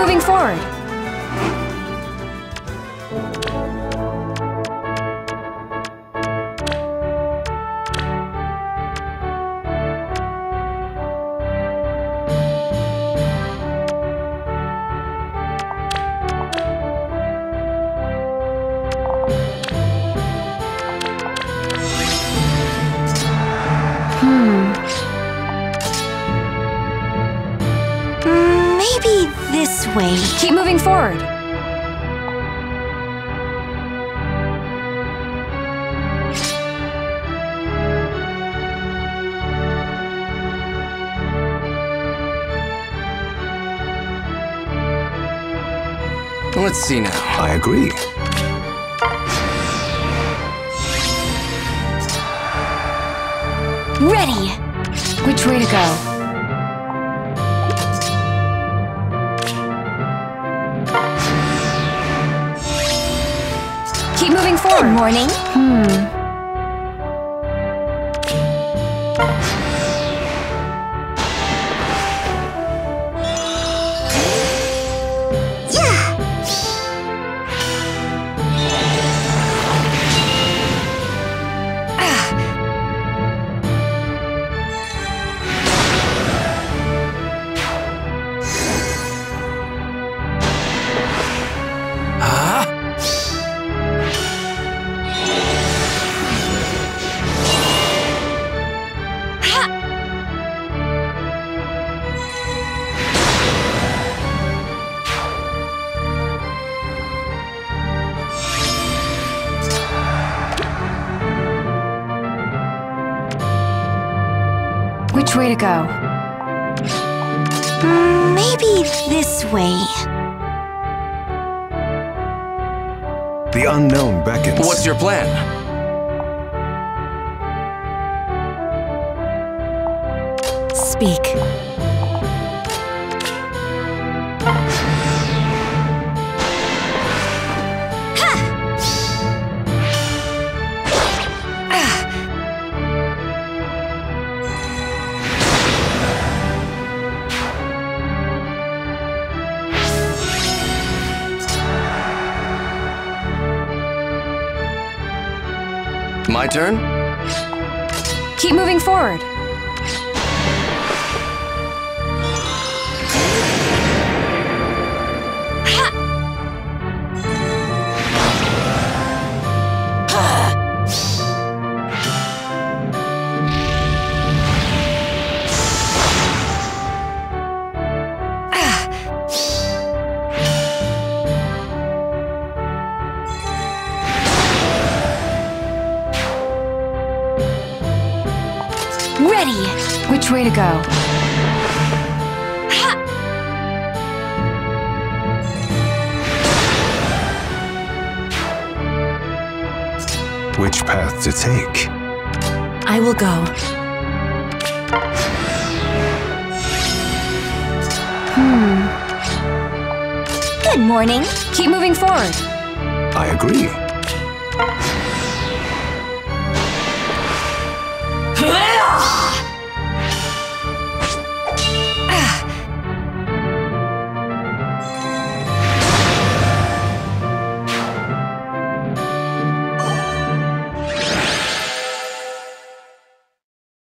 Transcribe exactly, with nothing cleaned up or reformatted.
moving forward. Hmm. Mm, maybe this way. Keep moving forward. Let's see now. I agree. Ready! Which way to go? Keep moving forward. Good morning. Hmm. Which way to go? Mm, maybe this way. The unknown beckons. What's your plan? Speak. My turn? Keep moving forward. Ready! Which way to go? Which path to take? I will go. Hmm. Good morning. Keep moving forward. I agree.